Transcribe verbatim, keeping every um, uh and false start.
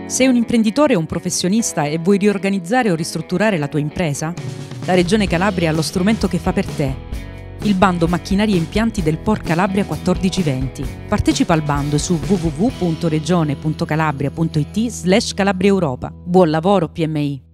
Sei un imprenditore o un professionista e vuoi riorganizzare o ristrutturare la tua impresa? La Regione Calabria ha lo strumento che fa per te. Il bando Macchinari e Impianti del Por Calabria quattordici venti. Partecipa al bando su w w w punto regione punto calabria punto i t slash Calabria Europa. Buon lavoro P M I!